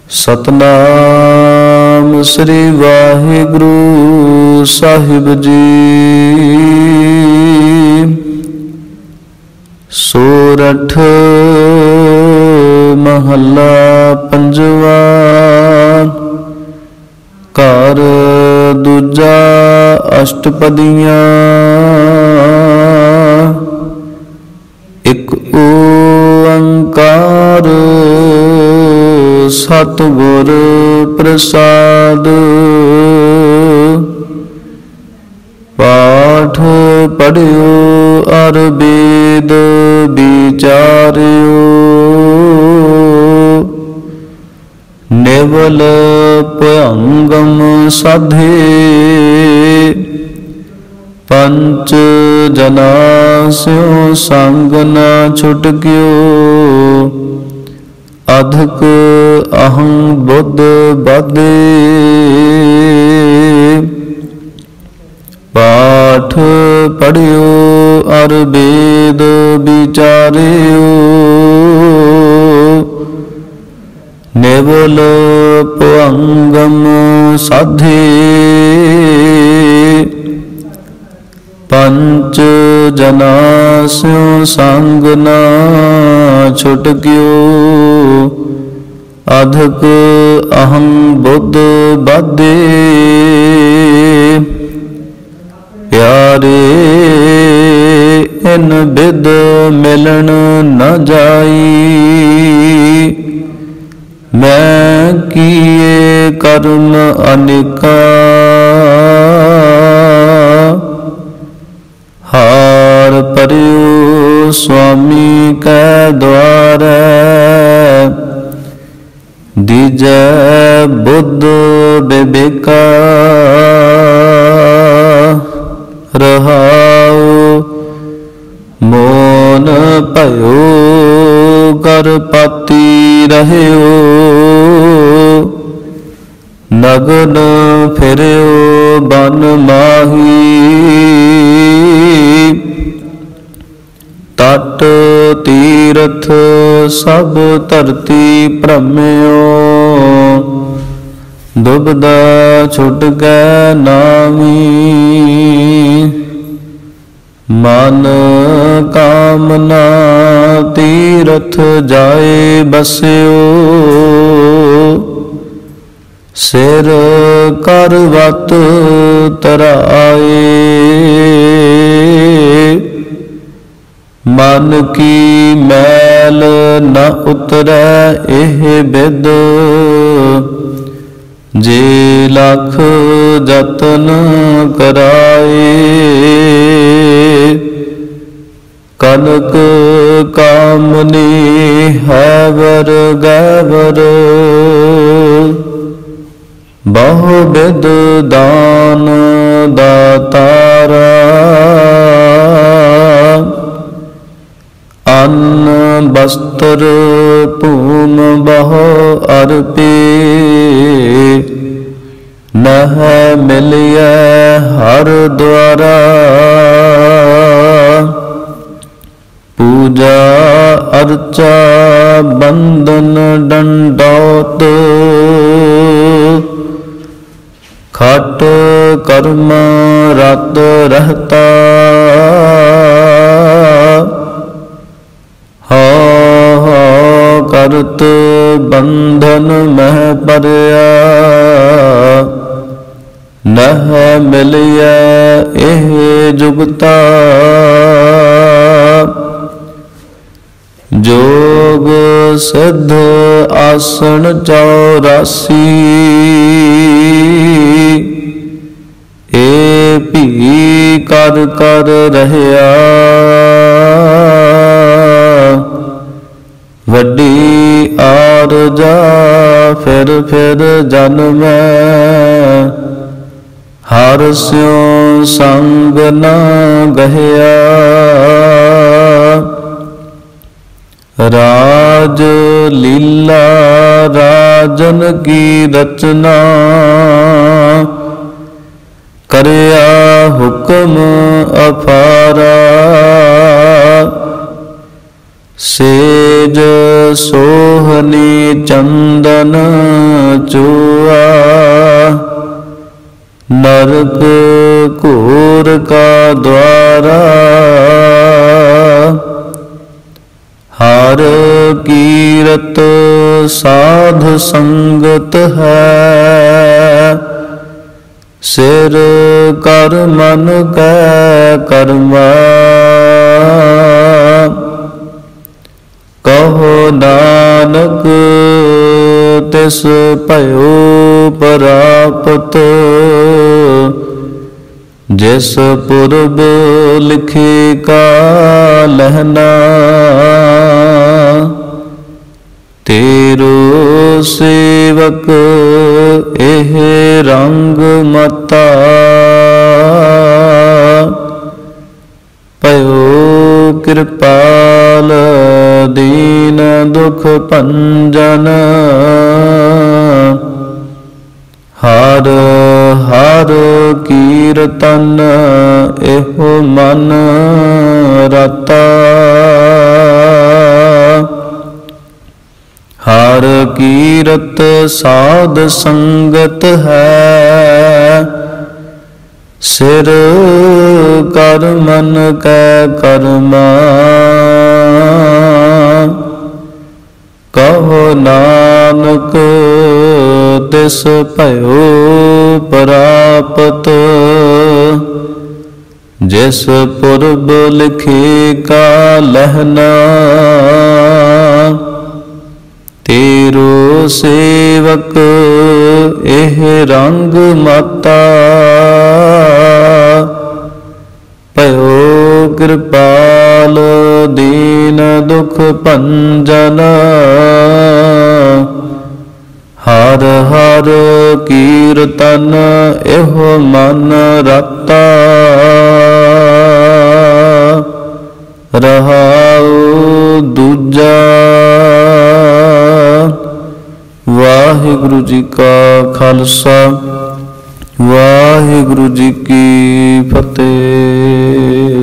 सतनाम श्री वाहिगुरु साहिब जी। सोरठ महला पंजवा। घर दूजा अष्टपदियाँ। एक ओंकार सतगुर प्रसाद। पाठ पढ़ियो अर वेद विचारियो। निवल भयंगम साधे। पंच जना स्यों संग न छुटक्यो। अधिक अहं बुद्ध बाधे। पाठ पढ़ियो अर वेद विचारियो। निवल भयंगम साधे। पंच जना स्यों संग न छुटक्यो। अधिक अहं बुद्ध बाधे। प्यारे इन बिद मिलन न जाई। मैं किए कर्म अनेका। हार परियो स्वामी कै द्वारै। दीजै बुद्ध विवेका। रहाओ मोन भयो गर्भपति रहियो। नगन फिरियो बन माही। तट तीरथ सब धरती भ्रमियो। दुबदा छुट गए नामी। मन कामना तीरथ जाए बस्यो। सिर करवत तराए। मन की मैल न उतरै एह बिद। जे लख जतन कराए। कनक कामनी हैवर गैवर। बहुविध दान दातारा। अन्न वस्त्र पूम बहु अर्पे। नह मिलिय हर द्वारा। पूजा अर्चा बंदन दंडौत। खट कर्म रत रहता। करत बंधन मह परया। नह मिलिय एह जुगता। जोग सिद्ध आसन 84। ए भी कर कर रहया। वड्डी आरजा फिर फिर जन्मै। हर स्यों संग न गहया। राज लीला राजन की रचना। करया हुक्म अपारा। सेज सोहनी चंदन चूआ, नरक घोर का द्वारा। हर कीरत साध संगत है, सिर कर मन कै कर्मा। कहो नानक तिस भयो परापत, जिस पुरब लिखे का लहना। तेरो सेवक एह रंग मता, पयो कृपाल दीन दुख भंजन। हर हर कीरतन एहो मन रता। हर कीरत साध संगत है, सिर कर मन कै कर्मा। कहो नानक तिस भयो परापत, जिस पुरब लिखे का लहना। तेरो सेवक एह रंग माता, भयो कृपाल दीन दुख भंजन। हर हर कीरतन एहो मन रता। रहाउ दूजा। वाहिगुरु जी का खालसा, वाहिगुरु जी की फतेह।